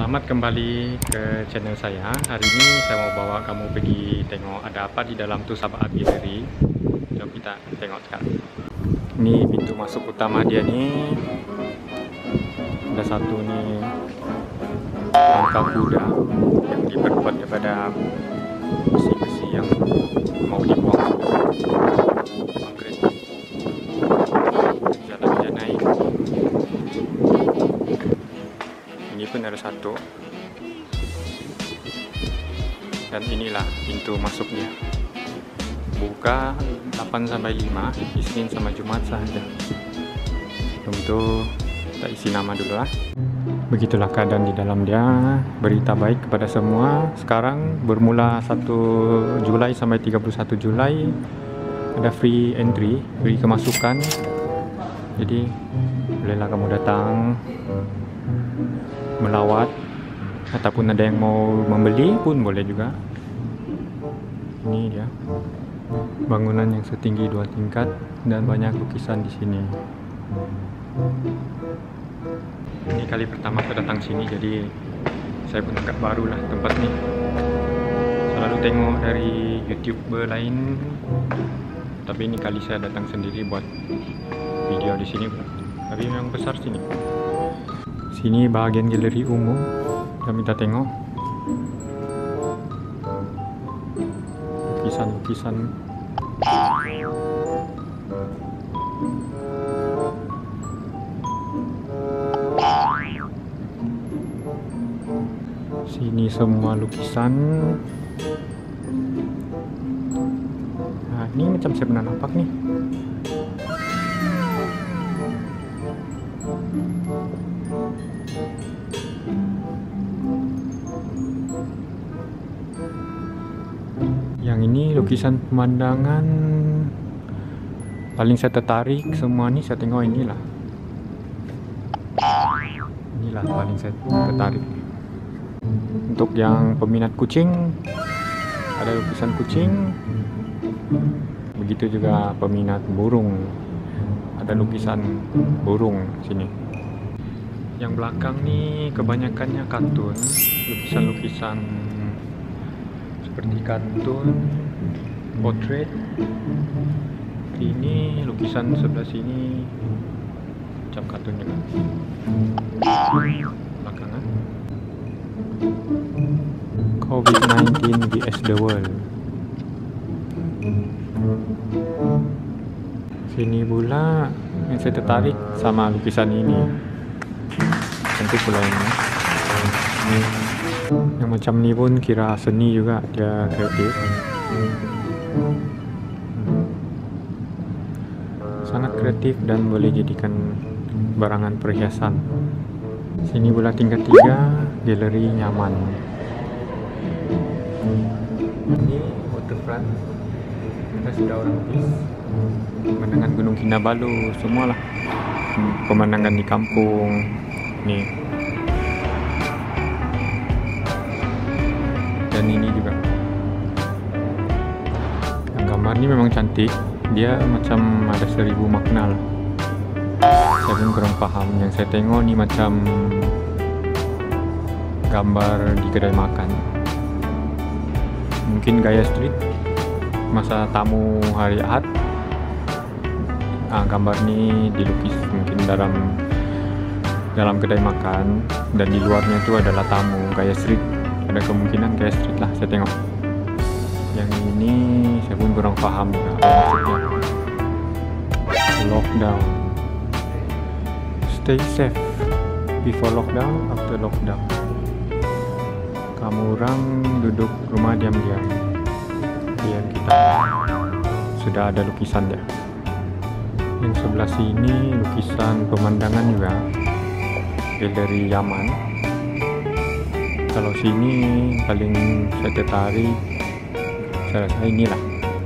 Selamat kembali ke channel saya. Hari ini saya mau bawa kamu pergi tengok ada apa di dalam Tusa Baat Gallery. Jom kita tengok sekarang. Ini pintu masuk utama dia nih. Ada satu nih rangka kuda yang diperbuat daripada besi-besi yang mau dibuang. Jalannya naik. Ini pun ada satu, dan inilah pintu masuknya. Buka 8-5, Isnin sama Jumat saja. Untuk kita isi nama dulu lah. Begitulah keadaan di dalam dia. Berita baik kepada semua. Sekarang bermula 1 Julai sampai 31 Julai ada free entry, free kemasukan. Jadi bolehlah kamu datang melawat, ataupun ada yang mau membeli pun boleh juga. Ini dia bangunan yang setinggi 2 tingkat dan banyak lukisan di sini. Ini kali pertama saya datang sini, jadi saya pun agak baru lah tempat ini. Selalu tengok dari YouTuber lain, tapi ini kali saya datang sendiri buat video di sini. Tapi memang besar sini. Sini bahagian galeri umum. Kita tengok lukisan-lukisan. Sini semua lukisan. Nah, ini macam saya pernah nampak nih. Yang ini lukisan pemandangan paling saya tertarik semua nih. Saya tengok inilah paling saya tertarik. Untuk yang peminat kucing, ada lukisan kucing. Begitu juga peminat burung, ada lukisan burung sini. Yang belakang nih kebanyakannya kartun, lukisan-lukisan seperti kartun, potret. Ini lukisan sebelah sini macam kartun juga. Belakangan COVID-19 vs the world. Sini pula yang saya tertarik sama lukisan ini. Cantik pula ini. Yang macam ni pun kira seni juga, dia kreatif. Sangat kreatif dan boleh jadikan barangan perhiasan. Sini pula tingkat 3, galeri nyaman. Ini waterfront. Kita sudah orang bis. Pemandangan Gunung Kinabalu, semualah. Pemandangan di kampung. Nih. Dan ini juga. Yang gambar ini memang cantik. Dia macam ada 1000 makna lah. Saya pun kurang paham. Yang saya tengok ni macam gambar di kedai makan. Mungkin gaya street masa tamu hari Ahad. Gambar ni dilukis mungkin dalam kedai makan, dan di luarnya itu adalah tamu gaya street. Ada kemungkinan gaya street lah, saya tengok. Yang ini saya pun kurang paham juga maksudnya. Lockdown. Stay safe before lockdown, after lockdown. Kamu orang duduk rumah diam-diam. Diam kita. Sudah ada lukisan ya. Yang sebelah sini lukisan pemandangan juga. Galeri Yaman. Kalau sini paling saya tertarik, saya rasa inilah.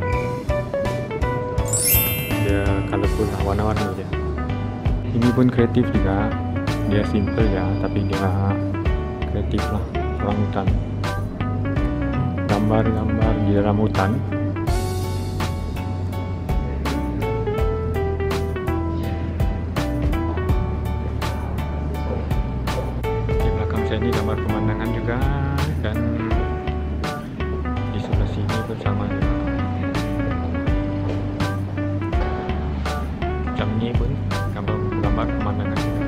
Dia colorful, warna-warni dia. Ini pun kreatif juga. Dia simple ya, tapi dia kreatif lah. Orang hutan. Gambar-gambar di dalam hutan. Di belakang saya ini gambar pemandangan juga, dan di sebelah sini pun sama juga. Macam ini pun gambar pemandangan juga.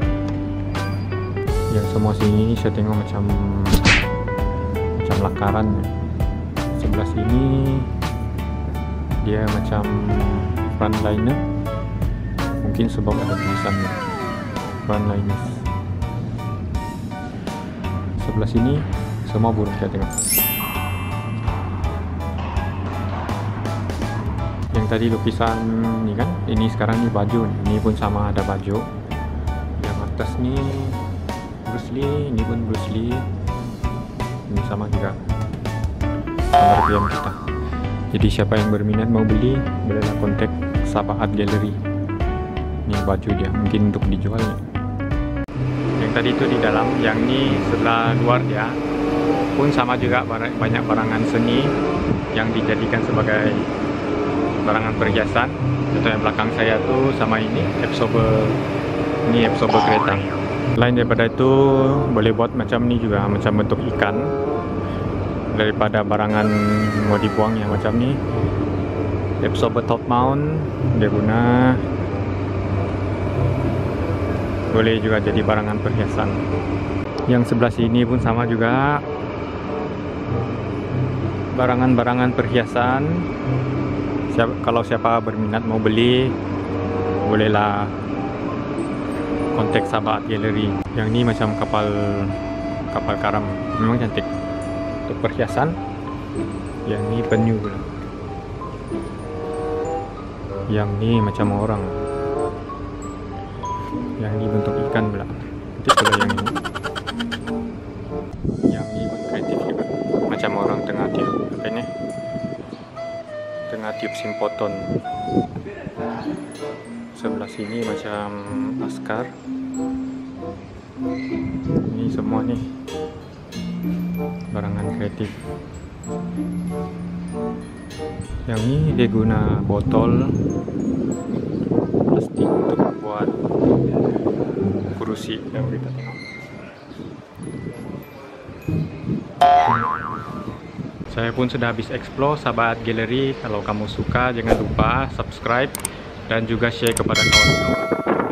Yang semua sini saya tengok macam lakaran ya. Sebelah sini dia macam frontliner, mungkin sebab ada tulisan frontliners. Sebelah sini semua burung saya tengok. Yang tadi lukisan ini kan, ini sekarang ini baju, ini pun sama ada baju. Yang atas nih Bruce Lee, ini pun Bruce Lee, ini sama juga gambar PM kita. Jadi siapa yang berminat mau beli, bolehlah kontak Sabah Art Gallery. Ini baju dia, mungkin untuk dijual nih. Yang tadi itu di dalam, yang ini sebelah luar dia pun sama juga, banyak barangan seni yang dijadikan sebagai barangan perhiasan. Contoh yang belakang saya tuh sama ini absorber kereta. Lain daripada itu boleh buat macam ini juga, macam bentuk ikan. Daripada barangan mau dibuang yang macam ni, absorber top mount dia guna, boleh juga jadi barangan perhiasan. Yang sebelah sini pun sama juga, barangan-barangan perhiasan. Kalau siapa berminat mau beli, bolehlah kontak Sabah Art Gallery. Yang ini macam kapal karam, memang cantik untuk perhiasan. Yang ini penyu pula. Yang ini macam orang. Yang ini bentuk ikan pula. Nanti kalau yang ini. Yang ini pun kreatif juga, macam orang tengah tiup ini, tengah tiup simpoton. Sebelah sini macam askar. Ini semua nih barangan kreatif. Yang ini dia guna botol plastik untuk buat kursi yang kita tengok. Saya pun sudah habis explore Sabah Art Gallery. Kalau kamu suka, jangan lupa subscribe dan juga share kepada kawan-kawan.